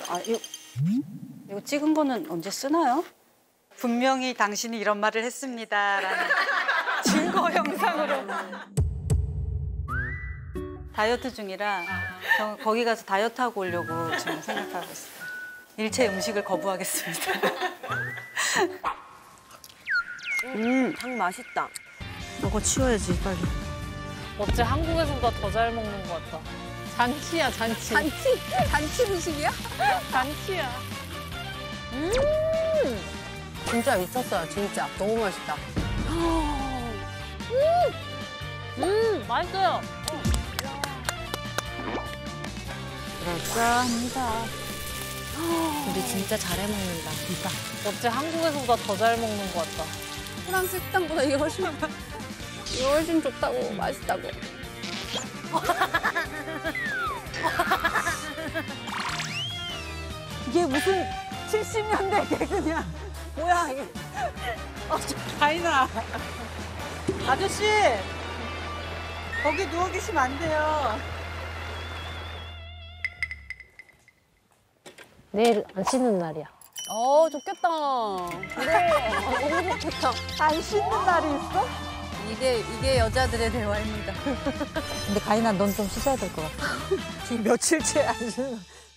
이거 찍은 거는 언제 쓰나요? 분명히 당신이 이런 말을 했습니다라는 증거 영상으로. 다이어트 중이라 거기 가서 다이어트 하고 오려고 지금 생각하고 있어요. 일체 음식을 거부하겠습니다. 닭 맛있다. 이거 치워야지 빨리. 어째 한국에서보다 더 잘 먹는 것 같다. 잔치야, 잔치. 잔치 음식이야? 잔치야. 진짜 미쳤어요, 진짜. 너무 맛있다. 맛있어요. 그럴까 합니다. 우리 진짜 잘해 먹는다, 진짜. 어째 한국에서보다 더 잘 먹는 것 같다. 프랑스 식당보다 이게 훨씬 좋다고, 맛있다고. 이게 무슨 70년대 개그냐. 뭐야 이게. 가인아. 아저씨. 거기 누워 계시면 안 돼요. 내일 안 씻는 날이야. 좋겠다. 그래, 너무 좋겠다. 안 씻는 날이 있어? 이게 여자들의 대화입니다. 근데 가인아 넌 좀 씻어야 될 것 같아. 지금 며칠째 안 씻는.